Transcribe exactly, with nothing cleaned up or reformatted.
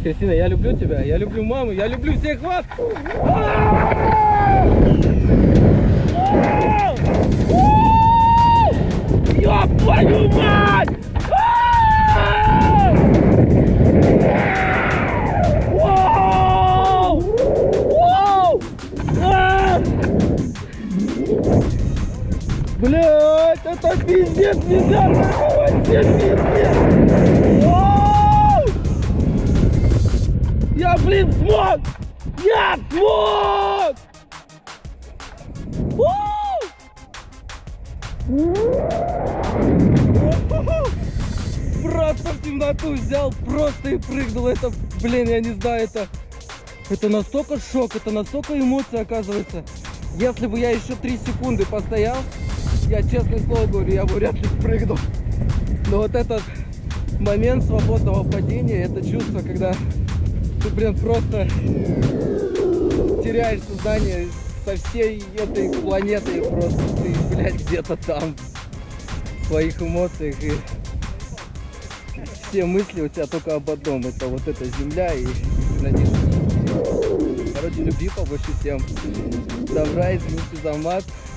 Кристина, я люблю тебя, я люблю маму, я люблю всех вас! Ёб твою мать! Блядь, это пиздец, нельзя прорывать, пиздец! Воу! Я, блин, смог! Я смог! Просто в темноту взял, просто и прыгнул. Это, блин, я не знаю, это... Это настолько шок, это настолько эмоции, оказывается. Если бы я еще три секунды постоял, я, честное слово говорю, я бы вряд ли спрыгнул. Но вот этот момент свободного падения, это чувство, когда ты, блин, просто теряешь сознание со всей этой планетой, просто ты, блядь, где-то там в своих эмоциях, и все мысли у тебя только об одном: это вот эта земля и на ней. Короче, любви побольше всем, добра, извините за мат.